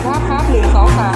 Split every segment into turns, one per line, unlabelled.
ภาพครับ1 2 3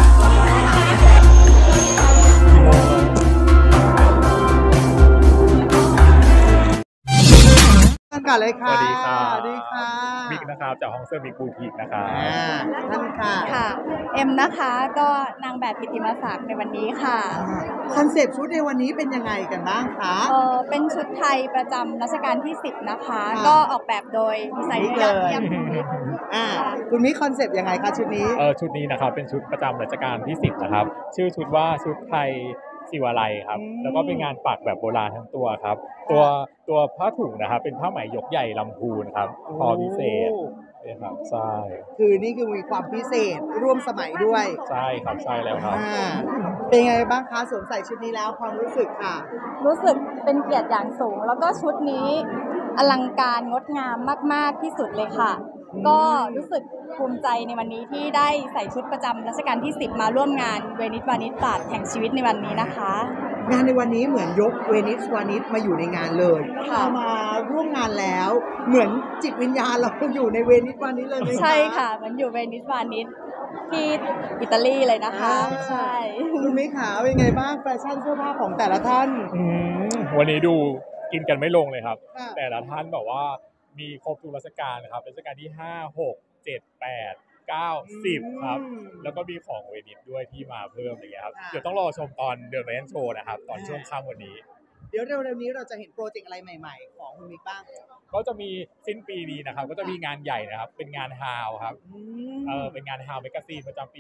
ท่านก่อนเลยค่ะ
สวัสดีค่ะ
สวัสดีค่ะ
มิกนะครับจากห้องเสื้อมิกบูทีกนะครับ
ท่านค่ะ
ค่ะเอ็มนะคะก็นางแบบกิตติมศักดิ์ในวันนี้ค่ะ
คอนเซปต์ชุดในวันนี้เป็นยังไงกันบ้างคะ
เป็นชุดไทยประจำรัชกาลที่10นะคะก็ออกแบบโดยดีไซเนอร์ยอดเยี่ยม
คุณมิกคอนเซปต์ยังไงคะชุดนี้
ชุดนี้นะครับเป็นชุดประจำรัชกาลที่10นะครับชื่อชุดว่าชุดไทยศิวาลัยครับแล้วก็เป็นงานปักแบบโบราณทั้งตัวครับตัวผ้าถุงนะครับเป็นผ้าไหมยกใหญ่ลำพูนครับทอพิเศษนะครับใช่
คือนี่คือมีความพิเศษร่วมสมัยด้วย
ใช่ครับใช่แล้วครับ
เป็นไงบ้างคะสวมใส่ชุดนี้แล้วความรู้สึกค่ะ
รู้สึกเป็นเกียรติอย่างสูงแล้วก็ชุดนี้อลังการงดงามมากๆที่สุดเลยค่ะก็รู้สึกภูมิใจในวันนี้ที่ได้ใส่ชุดประจำรัชกาลที่10มาร่วมงานเวนิสวานิชศาสตร์แห่งชีวิตในวันนี้นะคะ
งานในวันนี้เหมือนยกเวนิสวานิชมาอยู่ในงานเลยพอมาร่วมงานแล้วเหมือนจิตวิญญาณเราอยู่ในเวนิสวานิชเลยไหมคะ
ใช่ค่ะมันอยู่เวนิสวานิชที่อิตาลีเลยนะคะใช่
คุณมิขาเป็นไงบ้างแฟชั่นเสื้อผ้าของแต่ละท่าน
วันนี้ดูกินกันไม่ลงเลยครับแต่ละท่านแบบว่ามีครบทุกรัชกาลนะครับรัชกาลที่5 6 7 8 9 10ครับแล้วก็มีของเวนิสด้วยที่มาเพิ่มอะไรเงี้ยครับเดี๋ยวต้องรอชมตอนเดินแฟชั่นโชว์นะครับตอนช่วงค่ำวันนี้
เดี๋ยวเร็วๆนี้เราจะเห็นโปรเจกต์อะไรใหม่ๆของคุณมิกบ้าง
ก็จะมีสิ้นปีนี้นะครับก็จะมีงานใหญ่นะครับเป็นงานฮาวครับเป็นงานฮาวเมกาซีนประจำปี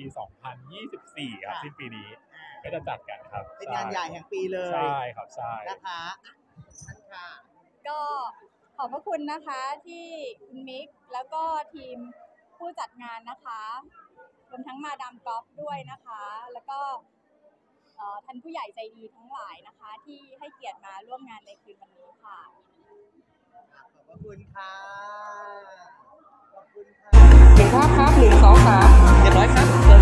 2024ครับสิ้นปีนี้ก็จะจัดกันครับ
เป็นงานใหญ่แห่งปีเลย
ใช่ครับใช่
นะคะค่ะ
ก็ขอบพระคุณนะคะที่คุณมิกแล้วก็ทีมผู้จัดงานนะคะรวมทั้งมาดามกอล์ฟด้วยนะคะแล้วก็ท่านผู้ใหญ่ใจดีทั้งหลายนะคะที่ให้เกียรติมาร่วมงานในคืนวันนี้ค่ะ
ขอบคุณค่ะขอบคุณค่ะ
1 ภาพครับ1 2 3
เรียบร้อยครับ